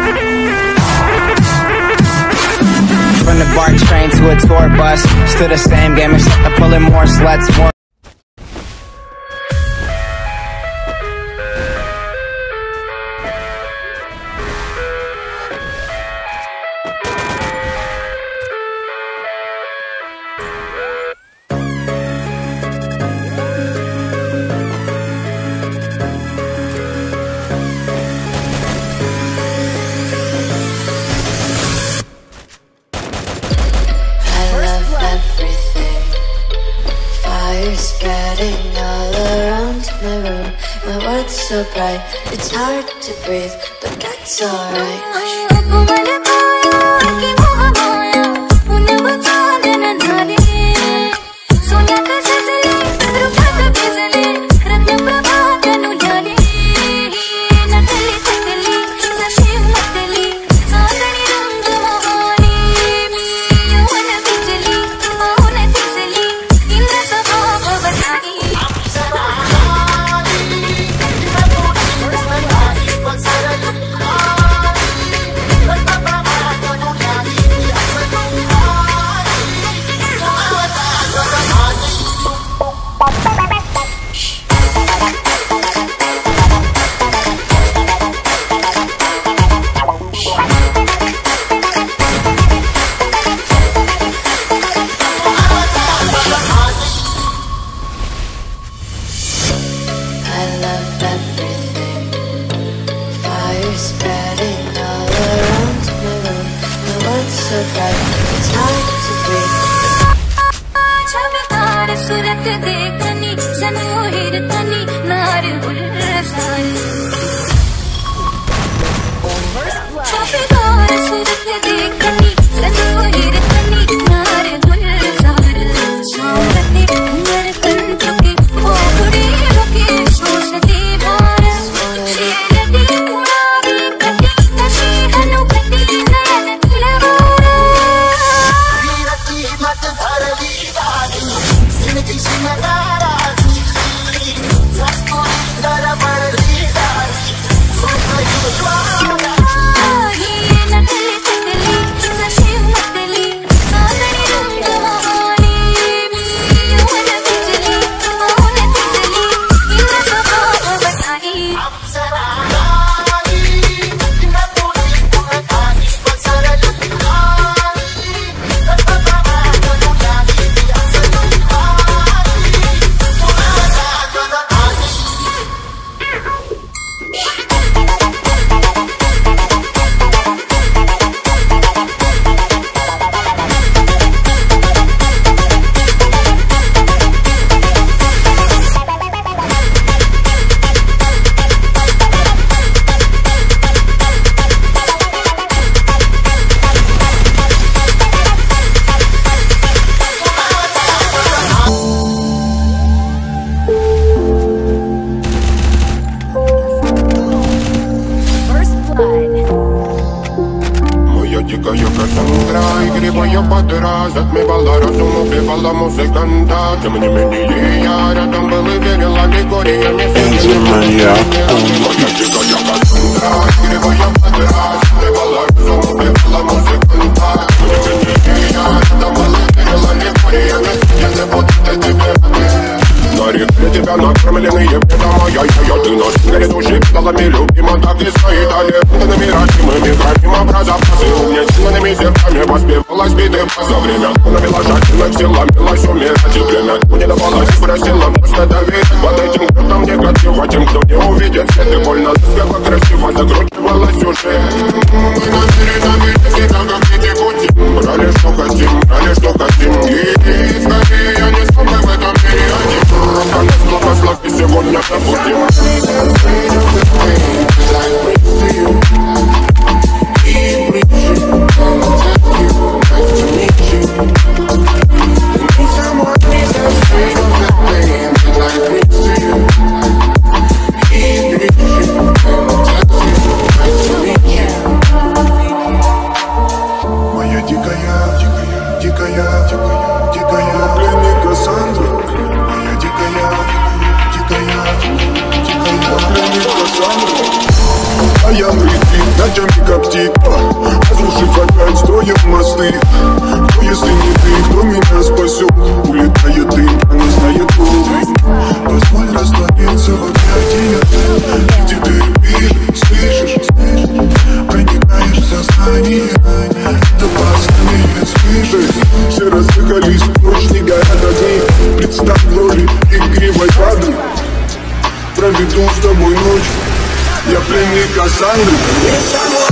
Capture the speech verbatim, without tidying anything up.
From the BART train to a tour bus, still the same game except I'm pulling more sluts, more. Spreading all around my room. My world's so bright, it's hard to breathe, but that's alright. Затмевала разум, убивала музыканта. Тем не менее я рядом был и верил, аллегория не сидела. Моя дикая Кассандра, игривая подра. Затмевала разум, убивала музыканта. Тем не менее я рядом был и верил, аллегория не сидела. Вот это тебе. На реке тебя накормленные беда моя. Я ты нос, горе души педалами любима. Так и стоит аллегорными родимыми. Графим образа посыл мне сильными зерками воспевалась биты. За время навела жадных сил, ломилась умирать. И время не давалась, просила просто доверить. Под этим крутом негатива тем, кто не увидит свет. И больно заспела красиво, закручивалась уже. Мы намерили, намерили себя, как дети пути. Брали, что хотим, брали, что хотим. И скорее я не смог в этом мире один. Руками благослови, сегодня забудем. Моя дикая, дикая, дикая, дикая, дикая, пленник Кассандра. Моя дикая, дикая, дикая, дикая, пленник Я пленника сангры.